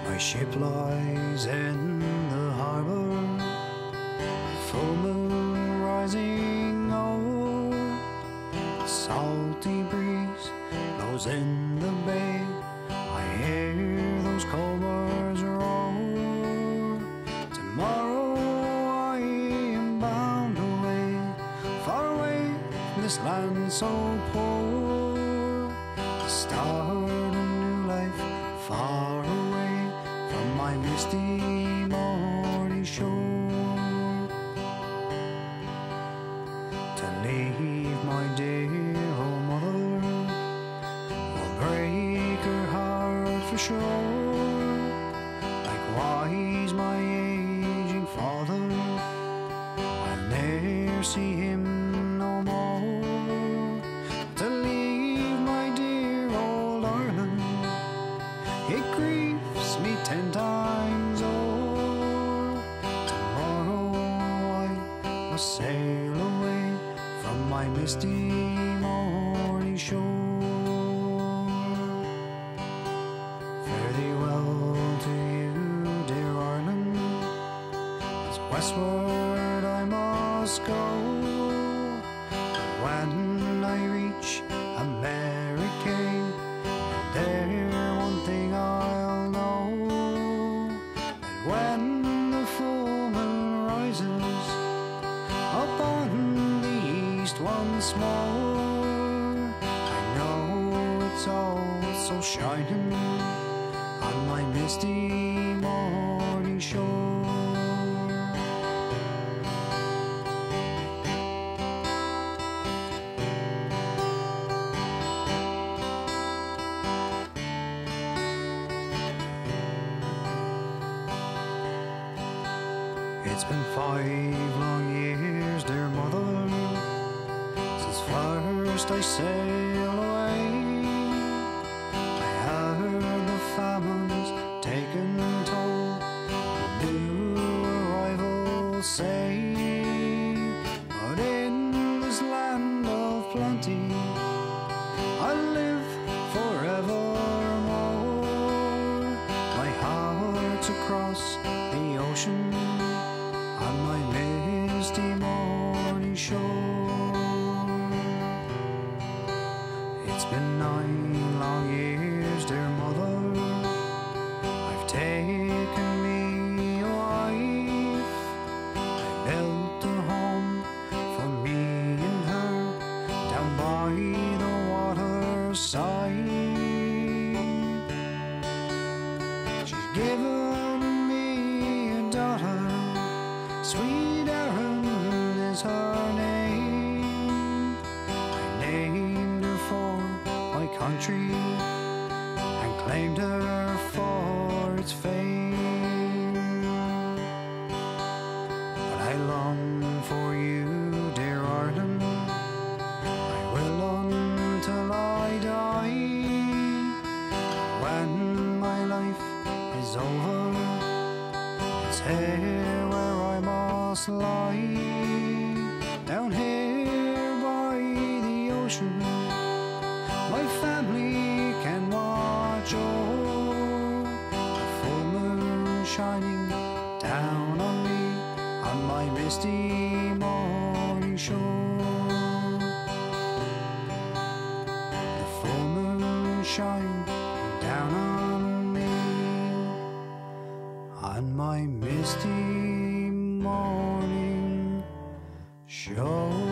My ship lies in the harbor, full moon rising over. The salty breeze blows in the bay, I hear those cold birds roar. Tomorrow I am bound away, far away from this land so poor, to start a new life far away from my misty morning shore. To leave my dear old mother will break her heart for sure. Likewise my aging father, I'll ne'er see him no more. To leave my dear old Ireland, it grieves me 10 times o'er. Tomorrow I must sail away from my misty morning shore. Fare thee well to you, dear Ireland, as westward I must go. But when I reach America, there one thing I'll know, that when the full moon rises upon the east once more, I know it's all so shining on my misty morning shore. It's been 5 long years, dear mother, since first I sailed away. I heard the famine's taken toll, the new arrivals say. But in this land of plenty I'll live forevermore. My heart's across the ocean on my misty morning shore. It's been 9 long years, dear mother, I've taken me a wife. I built a home for me and her down by the waterside. She's given me a daughter, Sweet Erin is her name. I named her for my country and claimed her for its fame. But I long for you, dear Ireland, I will until I die. When my life is over, it's here where I must lie, down here by the ocean. My family can watch o'er, the full moon shining down on me on my misty morning shore. The full moon shining down on me on my misty morning shore.